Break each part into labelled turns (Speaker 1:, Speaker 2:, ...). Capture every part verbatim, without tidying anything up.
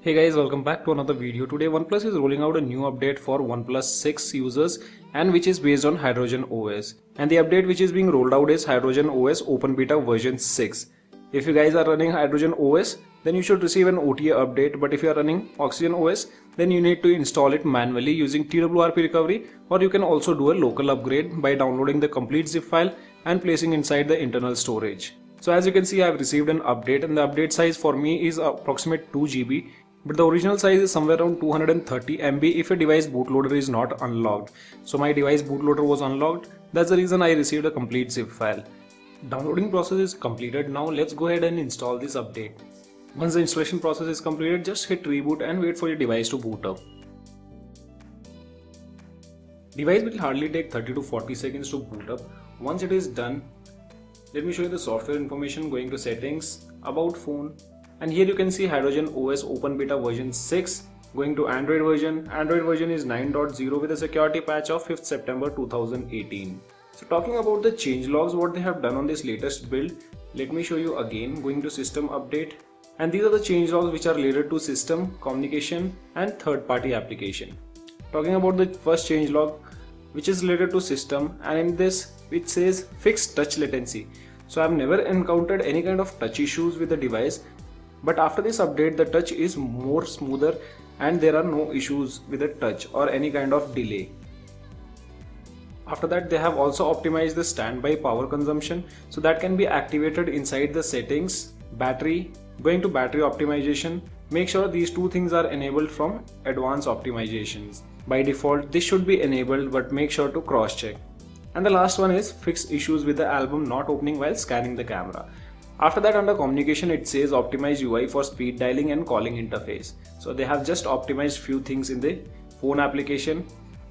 Speaker 1: Hey guys, welcome back to another video. Today OnePlus is rolling out a new update for OnePlus six users and which is based on Hydrogen O S. And the update which is being rolled out is Hydrogen O S Open Beta version six. If you guys are running Hydrogen O S, then you should receive an O T A update, but if you are running Oxygen O S, then you need to install it manually using T W R P recovery, or you can also do a local upgrade by downloading the complete zip file and placing inside the internal storage. So as you can see, I have received an update and the update size for me is approximate two G B. But the original size is somewhere around two hundred thirty M B if a device bootloader is not unlocked. So my device bootloader was unlocked. That's the reason I received a complete zip file. Downloading process is completed. Now let's go ahead and install this update. Once the installation process is completed, just hit reboot and wait for your device to boot up. Device will hardly take thirty to forty seconds to boot up. Once it is done, let me show you the software information. Going to settings, about phone. And here you can see Hydrogen O S Open Beta version six. Going to Android version. Android version is nine point zero with a security patch of fifth September two thousand eighteen. So talking about the changelogs, what they have done on this latest build, let me show you again. Going to system update. And these are the changelogs which are related to system, communication and third-party application. Talking about the first changelog, which is related to system, and in this it says fixed touch latency. So I've never encountered any kind of touch issues with the device. But after this update, the touch is more smoother and there are no issues with the touch or any kind of delay. After that, they have also optimized the standby power consumption, so that can be activated inside the settings, battery. Going to battery optimization, make sure these two things are enabled from advanced optimizations. By default, this should be enabled, but make sure to cross check. And the last one is fix issues with the album not opening while scanning the camera. After that, under communication, it says optimize U I for speed dialing and calling interface. So they have just optimized few things in the phone application.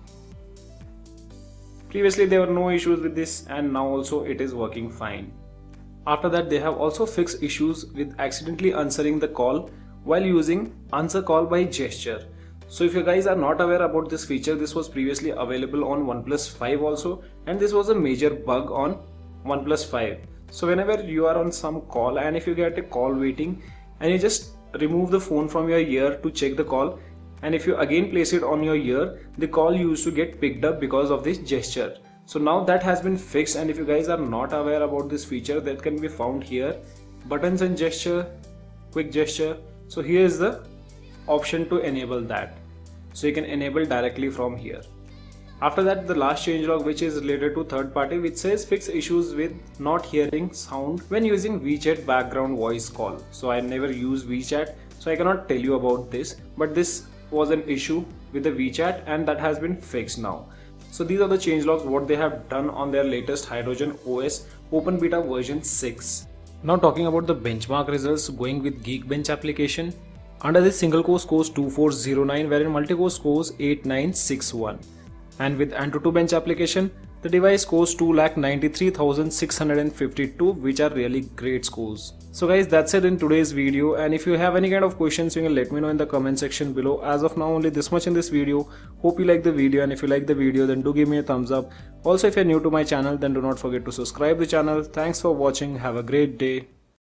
Speaker 1: Previously there were no issues with this and now also it is working fine. After that, they have also fixed issues with accidentally answering the call while using answer call by gesture. So if you guys are not aware about this feature, this was previously available on OnePlus five also, and this was a major bug on OnePlus five. So whenever you are on some call and if you get a call waiting and you just remove the phone from your ear to check the call, and if you again place it on your ear, the call used to get picked up because of this gesture. So now that has been fixed, and if you guys are not aware about this feature, that can be found here, buttons and gesture, quick gesture. So here is the option to enable that. So you can enable directly from here. After that, the last changelog, which is related to third party, which says fix issues with not hearing sound when using WeChat background voice call. So I never use WeChat, so I cannot tell you about this, but this was an issue with the WeChat and that has been fixed now. So these are the changelogs what they have done on their latest Hydrogen O S Open Beta version six. Now talking about the benchmark results, going with Geekbench application. Under this, single core scores two four zero nine, wherein multi-core scores eight nine six one. And with Antutu Bench application, the device scores two lakh ninety-three thousand six hundred fifty-two, which are really great scores. So guys, that's it in today's video, and if you have any kind of questions, you can let me know in the comment section below. As of now, only this much in this video. Hope you like the video, and if you like the video, then do give me a thumbs up. Also, if you're new to my channel, then do not forget to subscribe the channel. Thanks for watching. Have a great day.